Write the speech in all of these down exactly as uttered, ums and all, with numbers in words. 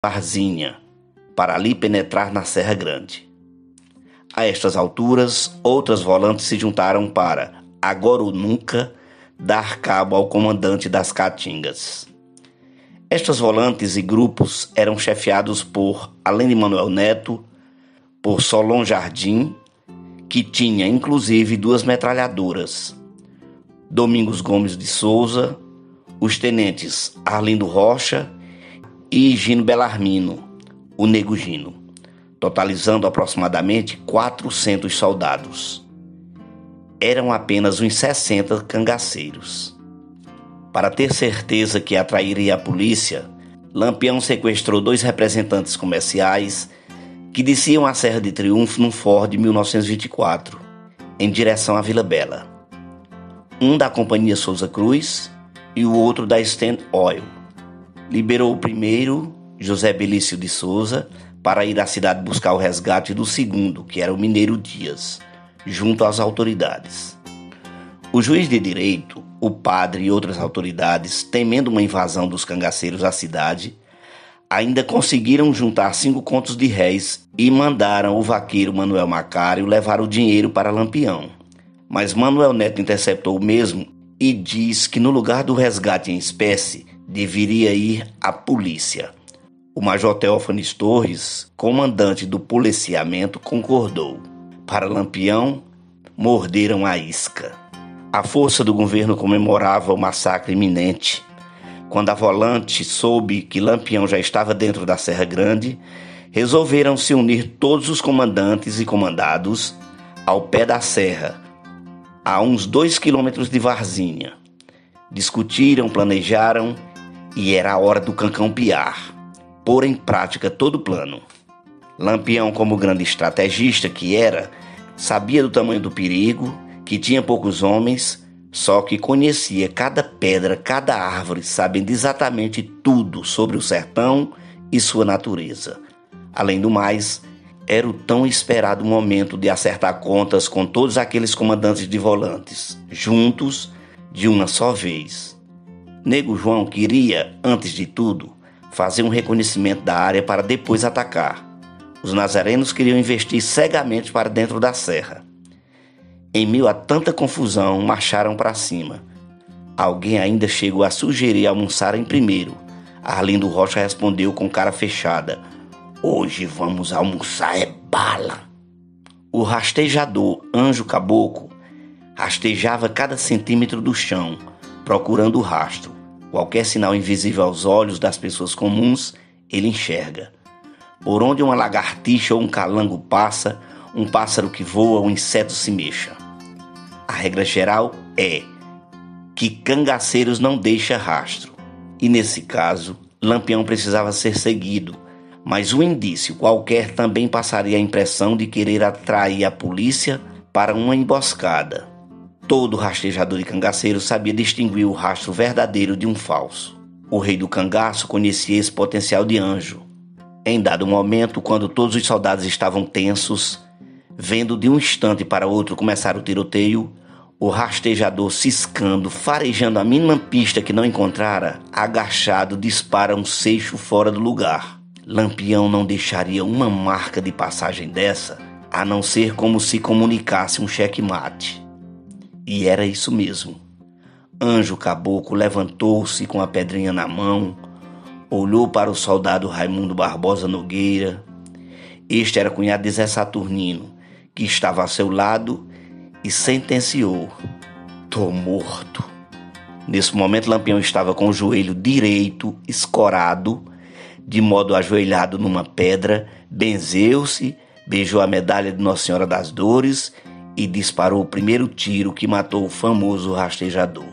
Varzínea, para ali penetrar na Serra Grande. A estas alturas, outras volantes se juntaram para, agora ou nunca, dar cabo ao comandante das Caatingas. Estas volantes e grupos eram chefiados por, além de Manuel Neto, por Solon Jardim, que tinha inclusive duas metralhadoras, Domingos Gomes de Souza, os tenentes Arlindo Rocha e Gino Belarmino, o Nego Gino, totalizando aproximadamente quatrocentos soldados. Eram apenas uns sessenta cangaceiros. Para ter certeza que atrairia a polícia, Lampião sequestrou dois representantes comerciais que desciam a Serra de Triunfo num Ford mil novecentos e vinte e quatro, em direção à Vila Bela. Um da Companhia Souza Cruz e o outro da Stand Oil. Liberou o primeiro, José Belício de Souza, para ir à cidade buscar o resgate do segundo, que era o Mineiro Dias, junto às autoridades. O juiz de direito, o padre e outras autoridades, temendo uma invasão dos cangaceiros à cidade, ainda conseguiram juntar cinco contos de réis e mandaram o vaqueiro Manuel Macário levar o dinheiro para Lampião. Mas Manuel Neto interceptou o mesmo e diz que no lugar do resgate em espécie deveria ir a polícia. O major Teófanes Torres, comandante do policiamento, concordou. Para Lampião, morderam a isca. A força do governo comemorava o massacre iminente. Quando a volante soube que Lampião já estava dentro da Serra Grande, resolveram se unir todos os comandantes e comandados ao pé da serra, a uns dois quilômetros de Varzínea. Discutiram, planejaram e era a hora do cancão piar, pôr em prática todo o plano. Lampião, como grande estrategista que era, sabia do tamanho do perigo, que tinha poucos homens, só que conhecia cada pedra, cada árvore, sabendo exatamente tudo sobre o sertão e sua natureza. Além do mais, era o tão esperado momento de acertar contas com todos aqueles comandantes de volantes, juntos, de uma só vez. Nego João queria, antes de tudo, fazer um reconhecimento da área para depois atacar. Os nazarenos queriam investir cegamente para dentro da serra. Em meio a tanta confusão, marcharam para cima. Alguém ainda chegou a sugerir almoçarem primeiro. Arlindo Rocha respondeu com cara fechada: "Hoje vamos almoçar é bala." O rastejador Anjo Caboclo rastejava cada centímetro do chão, procurando o rastro. Qualquer sinal invisível aos olhos das pessoas comuns, ele enxerga. Por onde uma lagartixa ou um calango passa, um pássaro que voa, um inseto se mexa. A regra geral é que cangaceiros não deixam rastro. E nesse caso, Lampião precisava ser seguido, mas um indício qualquer também passaria a impressão de querer atrair a polícia para uma emboscada. Todo rastejador de cangaceiro sabia distinguir o rastro verdadeiro de um falso. O rei do cangaço conhecia esse potencial de Anjo. Em dado momento, quando todos os soldados estavam tensos, vendo de um instante para outro começar o tiroteio, o rastejador, ciscando, farejando a mínima pista que não encontrara, agachado, dispara um seixo fora do lugar. Lampião não deixaria uma marca de passagem dessa, a não ser como se comunicasse um checkmate. E era isso mesmo. Anjo Caboclo levantou-se com a pedrinha na mão, olhou para o soldado Raimundo Barbosa Nogueira. Este era cunhado de Zé Saturnino, que estava ao seu lado, e sentenciou: "Tô morto." Nesse momento, Lampião estava com o joelho direito escorado, de modo ajoelhado numa pedra, benzeu-se, beijou a medalha de Nossa Senhora das Dores e disparou o primeiro tiro que matou o famoso rastejador.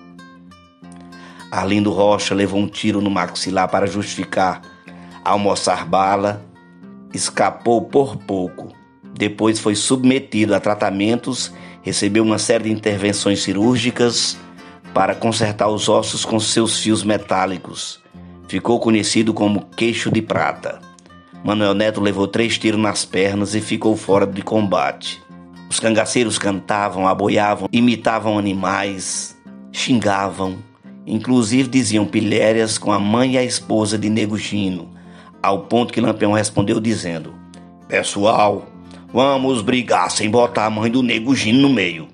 Arlindo Rocha levou um tiro no maxilar para justificar almoçar bala, escapou por pouco. Depois foi submetido a tratamentos, recebeu uma série de intervenções cirúrgicas para consertar os ossos com seus fios metálicos. Ficou conhecido como Queixo de Prata. Manuel Neto levou três tiros nas pernas e ficou fora de combate. Os cangaceiros cantavam, aboiavam, imitavam animais, xingavam, inclusive diziam pilhérias com a mãe e a esposa de Nego Gino, ao ponto que Lampião respondeu dizendo: pessoal, vamos brigar sem botar a mãe do Nego Gino no meio.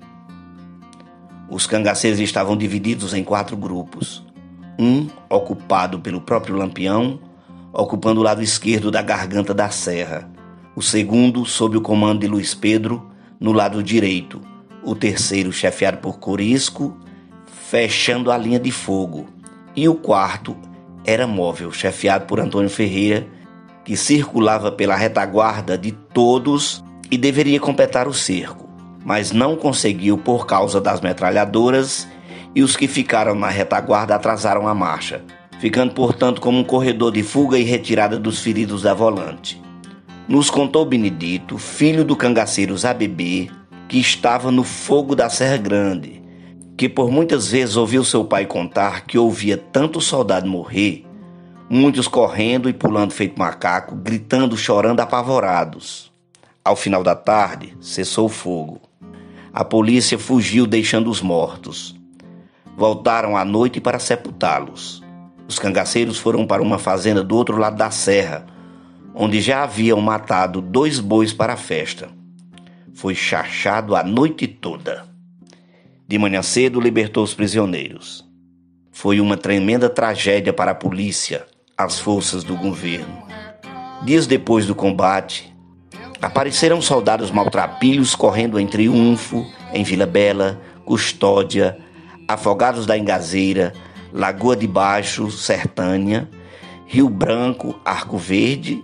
Os cangaceiros estavam divididos em quatro grupos. Um ocupado pelo próprio Lampião, ocupando o lado esquerdo da garganta da serra. O segundo, sob o comando de Luiz Pedro, no lado direito. O terceiro, chefiado por Corisco, fechando a linha de fogo. E o quarto era móvel, chefiado por Antônio Ferreira, que circulava pela retaguarda de todos e deveria completar o cerco, mas não conseguiu por causa das metralhadoras, e os que ficaram na retaguarda atrasaram a marcha, ficando, portanto, como um corredor de fuga e retirada dos feridos da volante. Nos contou Benedito, filho do cangaceiro Zé Bebê, que estava no fogo da Serra Grande, que por muitas vezes ouviu seu pai contar que ouvia tanto soldado morrer, muitos correndo e pulando feito macaco, gritando, chorando apavorados. Ao final da tarde, cessou o fogo. A polícia fugiu deixando os mortos. Voltaram à noite para sepultá-los. Os cangaceiros foram para uma fazenda do outro lado da serra, onde já haviam matado dois bois para a festa. Foi chachado a noite toda. De manhã cedo, libertou os prisioneiros. Foi uma tremenda tragédia para a polícia, as forças do governo. Dias depois do combate, apareceram soldados maltrapilhos correndo em triunfo, em Vila Bela, Custódia, Afogados da Engazeira, Lagoa de Baixo, Sertânia, Rio Branco, Arco Verde,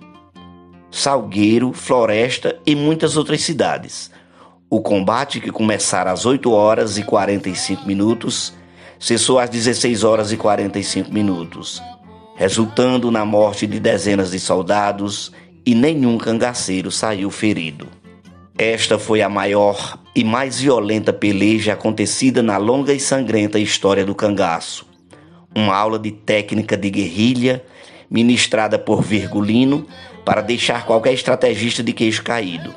Salgueiro, Floresta e muitas outras cidades. O combate, que começara às oito horas e quarenta e cinco minutos, cessou às dezesseis horas e quarenta e cinco minutos, resultando na morte de dezenas de soldados, e nenhum cangaceiro saiu ferido. Esta foi a maior e mais violenta peleja acontecida na longa e sangrenta história do cangaço. Uma aula de técnica de guerrilha ministrada por Virgulino para deixar qualquer estrategista de queixo caído.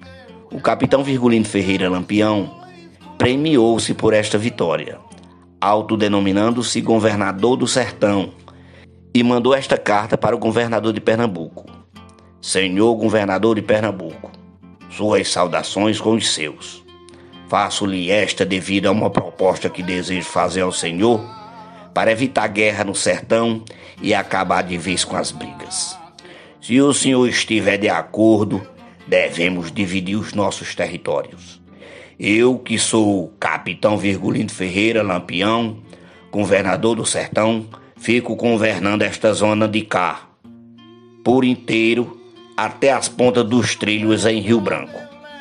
O capitão Virgulino Ferreira Lampião premiou-se por esta vitória, autodenominando-se governador do sertão, e mandou esta carta para o governador de Pernambuco: Senhor governador de Pernambuco, suas saudações com os seus. Faço-lhe esta devido a uma proposta que desejo fazer ao senhor para evitar guerra no sertão e acabar de vez com as brigas. Se o senhor estiver de acordo, devemos dividir os nossos territórios. Eu, que sou capitão Virgulino Ferreira Lampião, governador do sertão, fico governando esta zona de cá, por inteiro, até as pontas dos trilhos em Rio Branco.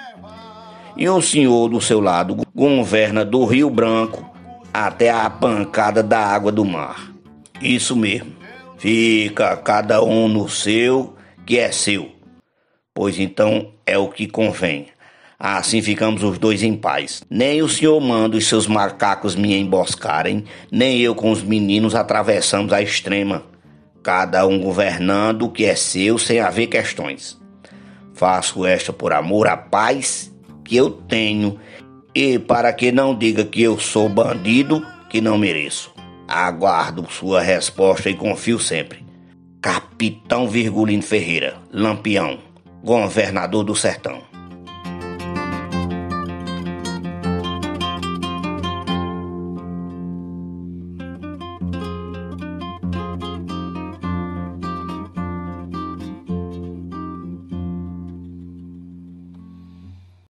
E o senhor, do seu lado, governa do Rio Branco até a pancada da água do mar. Isso mesmo. Fica cada um no seu, que é seu. Pois então é o que convém. Assim ficamos os dois em paz. Nem o senhor manda os seus macacos me emboscarem, nem eu com os meninos atravessamos a extrema. Cada um governando o que é seu sem haver questões. Faço esta por amor à paz que eu tenho e para que não diga que eu sou bandido que não mereço. Aguardo sua resposta e confio sempre. Capitão Virgulino Ferreira Lampião, governador do sertão.